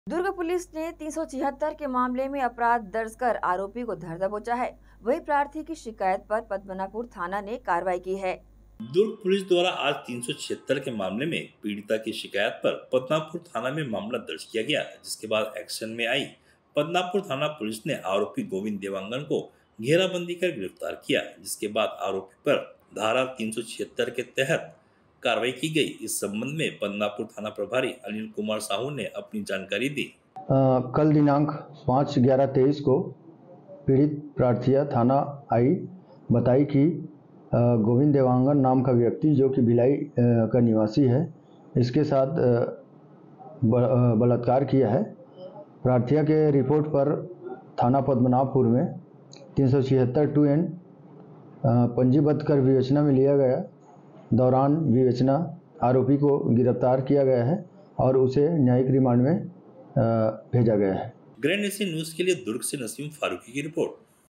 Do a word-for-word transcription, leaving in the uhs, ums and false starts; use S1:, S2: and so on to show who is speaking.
S1: दुर्ग police ने तीन सौ छिहत्तर के मामले में अपराध दर्ज कर आरोपी को धर दबोचा है। वही प्रार्थी की शिकायत पर पद्मनापुर थाना ने कार्रवाई की है।
S2: दुर्ग पुलिस द्वारा आज तीन सौ छिहत्तर के मामले में पीड़िता की शिकायत पर पद्मनापुर थाना में मामला दर्ज किया गया, जिसके बाद एक्शन में आई पद्मनापुर थाना पुलिस ने आरोपी गोविंद देवांगन को घेराबंदी कर गिरफ्तार किया, जिसके बाद आरोपी पर धारा तीन सौ छिहत्तर के तहत कार्रवाई की गई। इस संबंध में पद्मनापुर थाना प्रभारी अनिल कुमार साहू ने अपनी जानकारी दी।
S3: आ, कल दिनांक पाँच ग्यारह तेईस को पीड़ित प्रार्थिया थाना आई, बताई कि गोविंद देवांगन नाम का व्यक्ति जो कि भिलाई का निवासी है, इसके साथ बलात्कार किया है। प्रार्थिया के रिपोर्ट पर थाना पद्मनाभपुर में तीन सौ छिहत्तर टू एन पंजीबद्ध कर विवेचना में लिया गया। दौरान विवेचना आरोपी को गिरफ्तार किया गया है और उसे न्यायिक रिमांड में भेजा गया है।
S2: ग्रैंड एशियन न्यूज के लिए दुर्ग से नसीम फारूकी की रिपोर्ट।